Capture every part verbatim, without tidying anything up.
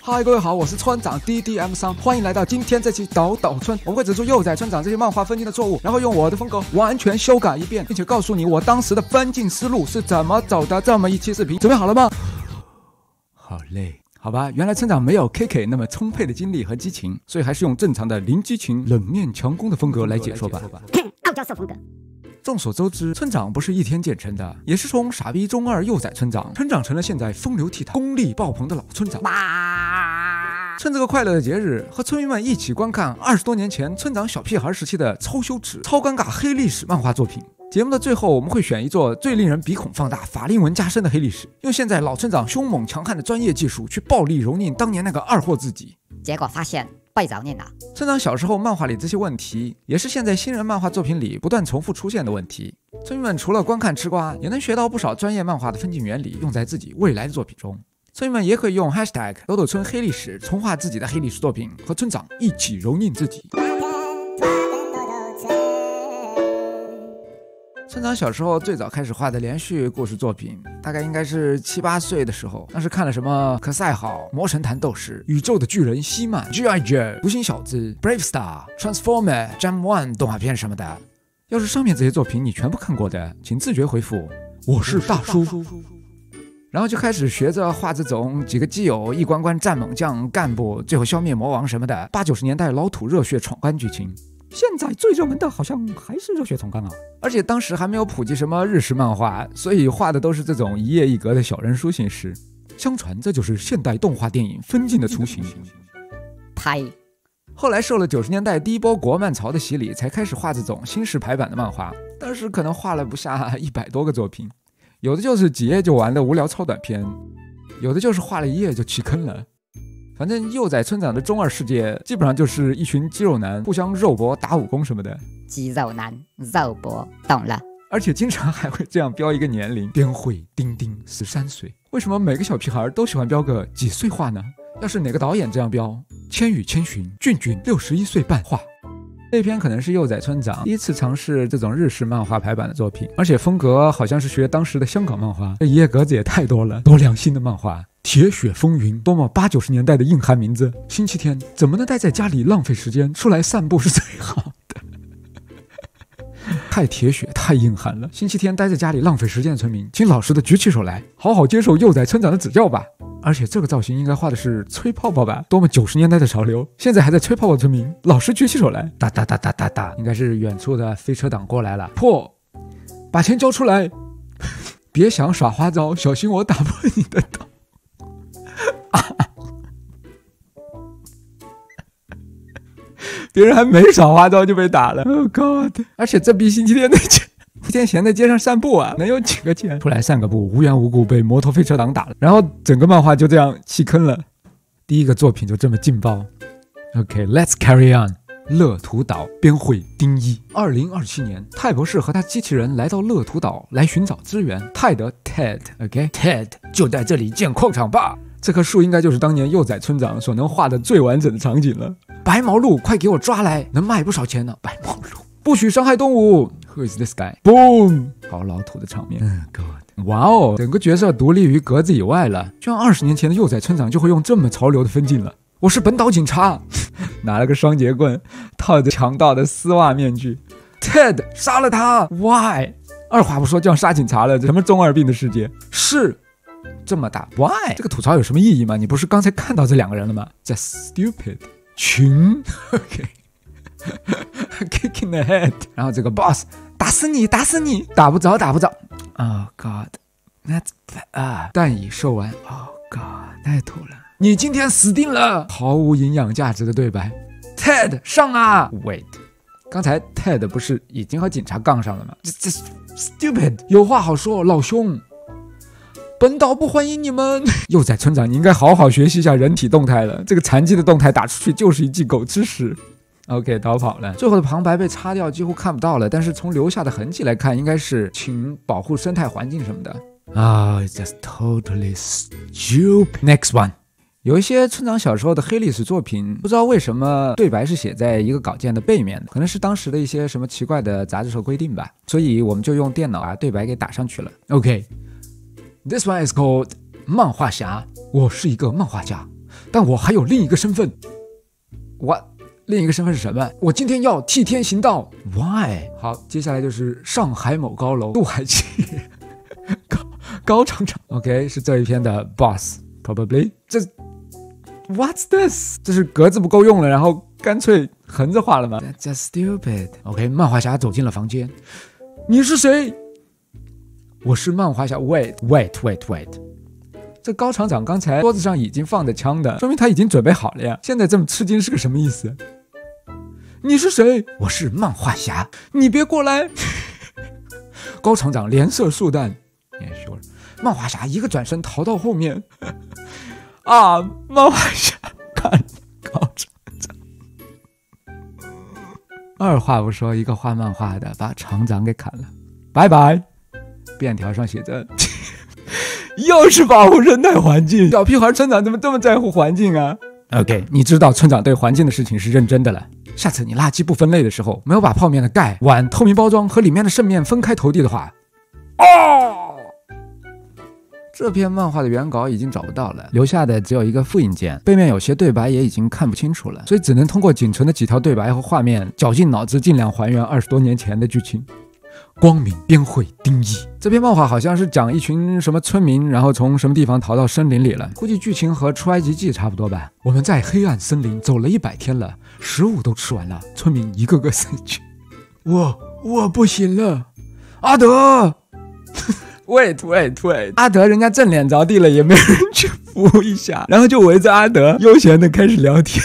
嗨，各位好，我是村长 D D M 三，欢迎来到今天这期岛岛村。我们会指出幼崽村长这些漫画分镜的错误，然后用我的风格完全修改一遍，并且告诉你我当时的分镜思路是怎么走的。这么一期视频，准备好了吗？好累。好吧，原来村长没有 K K 那么充沛的精力和激情，所以还是用正常的零激情、冷面强攻的风格来解说吧。 傲娇色风格。 众所周知，村长不是一天建成的，也是从傻逼中二幼崽村长成长成了现在风流倜傥、功力爆棚的老村长。趁这个快乐的节日，和村民们一起观看二十多年前村长小屁孩时期的超羞耻、超尴尬黑历史漫画作品。节目的最后，我们会选一座最令人鼻孔放大、法令纹加深的黑历史，用现在老村长凶猛强悍的专业技术去暴力蹂躏当年那个二货自己。 结果发现被蹂躏了。 村长小时候漫画里这些问题，也是现在新人漫画作品里不断重复出现的问题。村民们除了观看吃瓜，也能学到不少专业漫画的分镜原理，用在自己未来的作品中。村民们也可以用 hashtag 斗斗村黑历史重画自己的黑历史作品，和村长一起蹂躏自己。村长小时候最早开始画的连续故事作品，大概应该是七八岁的时候。当时看了什么可赛号、魔神坛斗士、宇宙的巨人希曼、G I Joe、独行小子、Brave Star、Transformer、Jam One 动画片什么的。要是上面这些作品你全部看过的，请自觉回复我是大叔。然后就开始学着画这种几个基友一关关战猛将、干部最后消灭魔王什么的八九十年代老土热血闯关剧情。现在最热门的好像还是热血闯关啊！而且当时还没有普及什么日式漫画，所以画的都是这种一页一格的小人书形式。相传这就是现代动画电影分镜的雏形。 拍。 后来受了九十年代第一波国漫潮的洗礼，才开始画这种新式排版的漫画。当时可能画了不下一百多个作品，有的就是几页就完的无聊超短片，有的就是画了一页就弃坑了。反正幼崽村长的中二世界基本上就是一群肌肉男互相肉搏打武功什么的。 肌肉男肉搏，懂了。 而且经常还会这样标一个年龄，边慧丁丁十三岁。为什么每个小屁孩都喜欢标个几岁画呢？要是哪个导演这样标，千与千寻俊俊六十一岁半画。这篇可能是幼崽村长第一次尝试这种日式漫画排版的作品，而且风格好像是学当时的香港漫画，这一页格子也太多了，多良心的漫画。铁血风云，多么八九十年代的硬汉名字。星期天怎么能待在家里浪费时间，出来散步是最好的。太铁血太硬汉了，星期天待在家里浪费时间的村民，请老实的举起手来，好好接受幼崽村长的指教吧。而且这个造型应该画的是吹泡泡吧，多么九十年代的潮流，现在还在吹泡泡村民老实举起手来，哒哒哒哒哒哒，应该是远处的飞车党过来了。破，把钱交出来，别想耍花招，小心我打破你的刀。别人还没耍花招就被打了 ，Oh God！ 而且这逼星期天的钱，一天闲在街上散步啊，能有几个钱？出来散个步，无缘无故被摩托飞车党打了，然后整个漫画就这样弃坑了。第一个作品就这么劲爆。OK，Let's、okay, carry on。乐土岛编绘丁一。二零二七年，泰博士和他机器人来到乐土岛来寻找资源。泰德 Ted，OK，Ted、okay? 就在这里建矿场吧。这棵树应该就是当年幼崽村长所能画的最完整的场景了。白毛鹿，快给我抓来，能卖不少钱呢。白毛鹿，不许伤害动物。Who is this guy? Boom！ 好老土的场面。嗯 ，God！ 哇哦，整个角色独立于格子以外了。就像二十年前的幼崽村长就会用这么潮流的分镜了。我是本岛警察，拿了个双节棍，套着强盗的丝袜面具。Ted， 杀了他 ！Why？ 二话不说就要杀警察了，这什么中二病的世界？是。这么大 Why？ 这个吐槽有什么意义吗？你不是刚才看到这两个人了吗？ Just stupid 群 OK Kick in the head。 然后这个 boss 打死你打死你，打不着打不着 Oh God That's bad、啊、弹已售完 Oh God 太土了，你今天死定了，毫无营养价值的对白。 Ted 上啊 Wait， 刚才 Ted 不是已经和警察杠上了吗？ Just stupid 有话好说老兄，本岛不欢迎你们。幼崽村长，你应该好好学习一下人体动态了，这个残疾的动态打出去就是一记狗吃屎。OK， 逃跑了。最后的旁白被擦掉，几乎看不到了。但是从留下的痕迹来看，应该是请保护生态环境什么的。啊、oh, ，it's just totally stupid. Next one。有一些村长小时候的黑历史作品，不知道为什么对白是写在一个稿件的背面的，可能是当时的一些什么奇怪的杂志社规定吧。所以我们就用电脑把对白给打上去了。OK。This one is called 漫画侠。我是一个漫画家， 但我还有另一个身份。我另一个身份是什么？我今天要替天行道。Why？ 好，接下来就是上海某高楼，杜海记高高厂长。OK， 是这一篇的 boss probably。这 What's this？ 这是格子不够用了，然后干脆横着画了吗 ？That's stupid。OK， 漫画侠走进了房间。你是谁？我是漫画侠。Wait wait wait wait。这高厂长刚才桌子上已经放着枪的，说明他已经准备好了呀。现在这么吃惊是个什么意思？你是谁？我是漫画侠。你别过来！高厂长连射数弹。Yeah, sure. 漫画侠一个转身逃到后面。啊！漫画侠看高厂长。二话不说，一个画漫画的把厂长给砍了。拜拜。便条上写着。又是保护生态环境，小屁孩村长怎么这么在乎环境啊 ？OK， 你知道村长对环境的事情是认真的了。下次你垃圾不分类的时候，没有把泡面的盖、碗、透明包装和里面的剩面分开投递的话，哦，这篇漫画的原稿已经找不到了，留下的只有一个复印件，背面有些对白也已经看不清楚了，所以只能通过仅存的几条对白和画面，绞尽脑汁尽量还原二十多年前的剧情。光明、边会、定义。这篇漫画好像是讲一群什么村民，然后从什么地方逃到森林里了，估计剧情和出埃及记差不多吧。我们在黑暗森林走了一百天了，食物都吃完了，村民一个个死去。我我不行了，阿德，wait wait wait， 阿德人家正脸着地了，也没人去扶一下，然后就围着阿德悠闲的开始聊天。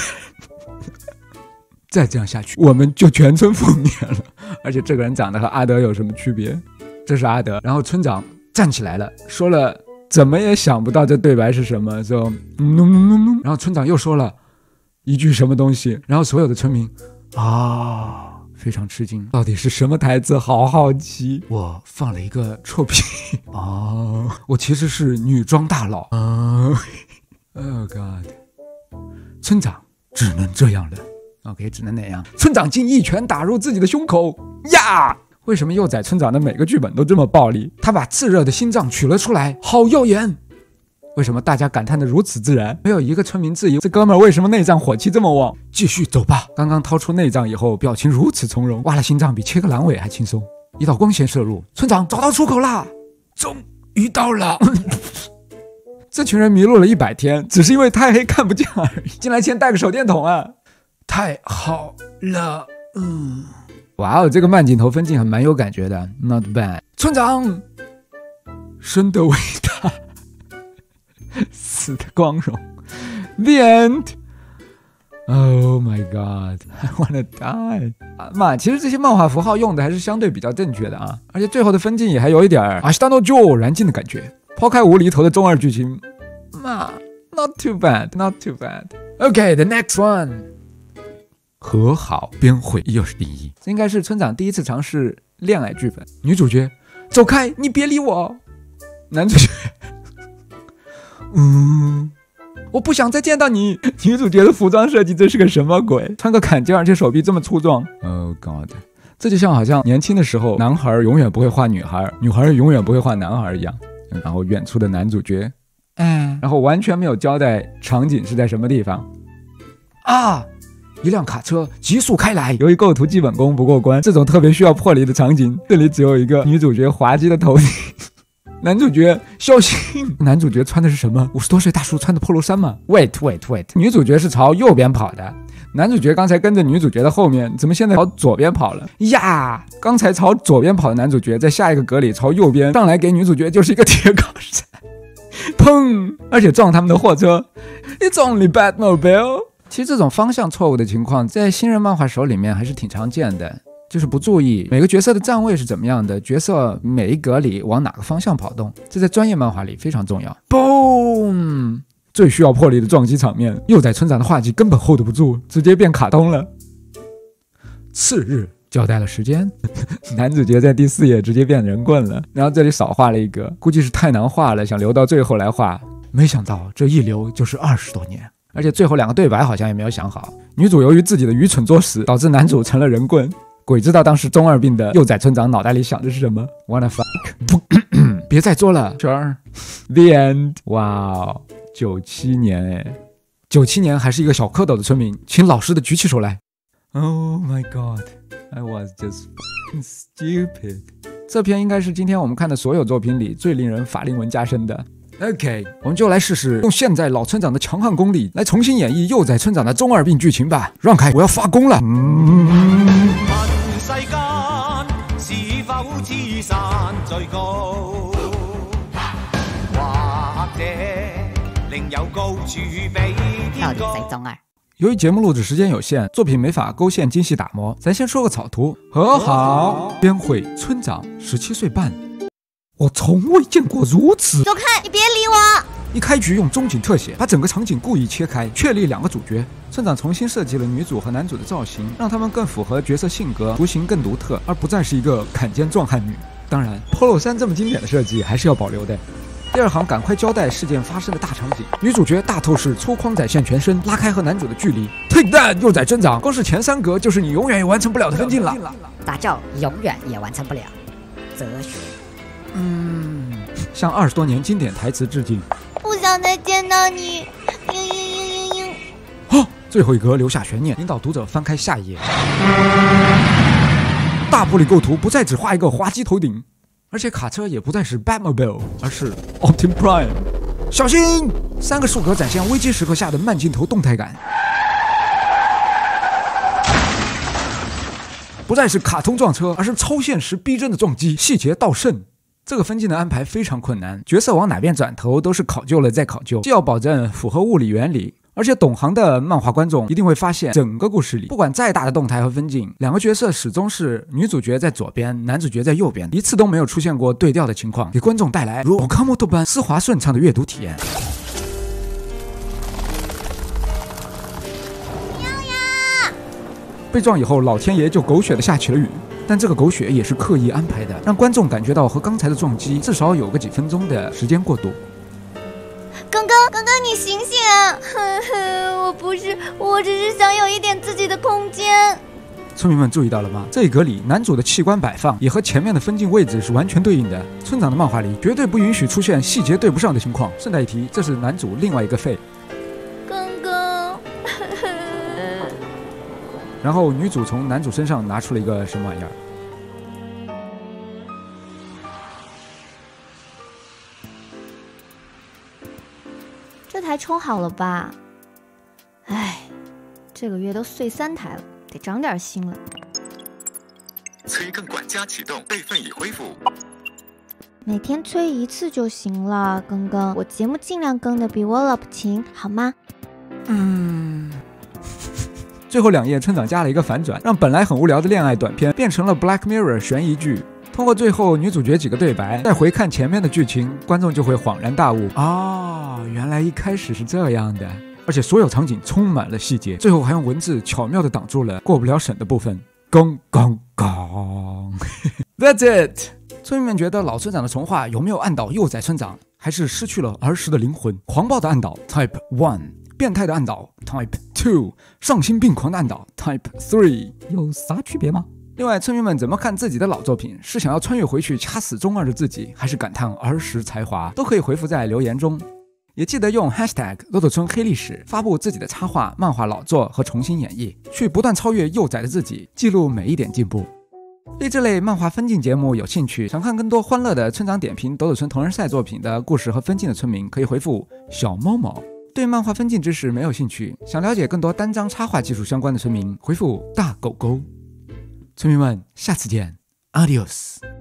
再这样下去，我们就全村覆灭了。而且这个人长得和阿德有什么区别？这是阿德。然后村长站起来了，说了怎么也想不到这对白是什么，就嗯嗯嗯。然后村长又说了一句什么东西，然后所有的村民啊非常吃惊，到底是什么台词？好好奇。我放了一个臭屁啊！我其实是女装大佬啊 ！Oh God！ 村长只能这样了。OK， 只能那样。村长竟一拳打入自己的胸口呀！为什么幼崽村长的每个剧本都这么暴力？他把炽热的心脏取了出来，好耀眼。为什么大家感叹的如此自然？没有一个村民质疑这哥们儿为什么内脏火气这么旺。继续走吧。刚刚掏出内脏以后，表情如此从容，挖了心脏比切个阑尾还轻松。一道光线射入，村长找到出口啦！终于到了。这群人迷路了一百天，只是因为太黑看不见而已。进来前带个手电筒啊！太好了，嗯，哇哦，这个慢镜头分镜还蛮有感觉的 ，not bad。村长，生的伟大，死的光荣 ，the end。Oh my god, I wanna die。嘛，其实这些漫画符号用的还是相对比较正确的啊，而且最后的分镜也还有一点阿西达诺就燃尽的感觉。抛开无厘头的中二剧情，嘛 ，not too bad, not too bad。Okay, the next one。和好边会又是第一，这应该是村长第一次尝试恋爱剧本。女主角走开，你别理我。男主角嗯，我不想再见到你。女主角的服装设计这是个什么鬼？穿个坎肩而且手臂这么粗壮。 Oh God， 这就像好像年轻的时候男孩永远不会画女孩，女孩永远不会画男孩一样。然后远处的男主角嗯，然后完全没有交代场景是在什么地方啊。一辆卡车急速开来，由于构图基本功不过关，这种特别需要魄力的场景，这里只有一个女主角滑稽的头顶。男主角小心，男主角穿的是什么？五十多岁大叔穿的 polo 衫吗 ？Wait wait wait， 女主角是朝右边跑的，男主角刚才跟着女主角的后面，怎么现在朝左边跑了呀？刚才朝左边跑的男主角，在下一个格里朝右边上来给女主角就是一个铁铐山，砰！而且撞他们的货车 ，It's only Batmobile。其实这种方向错误的情况在新人漫画手里面还是挺常见的，就是不注意每个角色的站位是怎么样的，角色每一格里往哪个方向跑动，这在专业漫画里非常重要。 Boom， 最需要魄力的撞击场面，幼崽村长的画技根本 hold 不住，直接变卡通了。次日交代了时间，男主角在第四页直接变人棍了，然后这里少画了一个，估计是太难画了，想留到最后来画，没想到这一留就是二十多年。而且最后两个对白好像也没有想好，女主由于自己的愚蠢作死，导致男主成了人棍。鬼知道当时中二病的幼崽村长脑袋里想的是什么 ？Wanna fuck？ 别再作了，圈儿。The end。哇哦，九七年哎， 九七年还是一个小蝌蚪的村民，请老实的举起手来。Oh my god, I was just stupid。 这篇应该是今天我们看的所有作品里最令人法令纹加深的。OK， 我们就来试试用现在老村长的强悍功力来重新演绎幼崽村长的中二病剧情吧。让开，我要发功了。嗯， 世間是否知山最高，或者另有高處比到天高。 底谁中二？ 由于节目录制时间有限，作品没法勾线精细打磨，咱先说个草图。和好，编绘村长十七岁半。我从未见过如此。 走开，你别理我。 一开局用中景特写，把整个场景故意切开，确立两个主角。村长重新设计了女主和男主的造型，让他们更符合角色性格，图形更独特，而不再是一个坎肩壮汉女。当然 Polo 衫这么经典的设计还是要保留的。第二行赶快交代事件发生的大场景，女主角大透视粗框展现全身，拉开和男主的距离。Take that， 幼崽村长，光是前三格就是你永远也完成不了的分镜了。 咋叫永远也完成不了？哲学。 嗯，向二十多年经典台词致敬。 不想再见到你，嘤嘤嘤嘤嘤。 哦，最后一格留下悬念，引导读者翻开下一页。大玻璃构图不再只画一个滑稽头顶，而且卡车也不再是 Batmobile， 而是 Optimus Prime。小心！三个数格展现危机时刻下的慢镜头动态感。不再是卡通撞车，而是超现实逼真的撞击，细节到甚。这个分镜的安排非常困难，角色往哪边转头都是考究了再考究，既要保证符合物理原理，而且懂行的漫画观众一定会发现，整个故事里不管再大的动态和分镜，两个角色始终是女主角在左边，男主角在右边，一次都没有出现过对调的情况，给观众带来如卡莫多般丝滑顺畅的阅读体验。被撞以后，老天爷就狗血的下起了雨，但这个狗血也是刻意安排的，让观众感觉到和刚才的撞击至少有个几分钟的时间过渡。 刚刚，刚刚你醒醒啊！呵呵，我不是，我只是想有一点自己的空间。 村民们注意到了吗？这一格里男主的器官摆放也和前面的分镜位置是完全对应的。村长的漫画里绝对不允许出现细节对不上的情况。顺带一提，这是男主另外一个肺。 刚刚，呵呵。 然后女主从男主身上拿出了一个什么玩意儿？ 这台充好了吧？唉，这个月都碎三台了，得长点心了。 催更管家启动，备份已恢复。 每天催一次就行了，更更，我节目尽量更的比我老婆勤，好吗？ 嗯。最后两页，村长加了一个反转，让本来很无聊的恋爱短片变成了 Black Mirror 悬疑剧。通过最后女主角几个对白，再回看前面的剧情，观众就会恍然大悟啊、哦，原来一开始是这样的。而且所有场景充满了细节，最后还用文字巧妙地挡住了过不了审的部分。刚刚刚，That's it。村民们觉得老村长的重画有没有按倒幼崽村长，还是失去了儿时的灵魂？狂暴的按倒 Type One。变态的按倒 Type Two， 丧心病狂的按倒 Type Three， 有啥区别吗？另外，村民们怎么看自己的老作品？是想要穿越回去掐死中二的自己，还是感叹儿时才华？都可以回复在留言中。也记得用 hashtag 豆豆村黑历史发布自己的插画、漫画老作和重新演绎，去不断超越幼崽的自己，记录每一点进步。对这类漫画分镜节目有兴趣，想看更多欢乐的村长点评豆豆村同人赛作品的故事和分镜的村民，可以回复小猫猫。对漫画分镜知识没有兴趣，想了解更多单张插画技术相关的村民，回复大狗狗。村民们，下次见 ，Adios。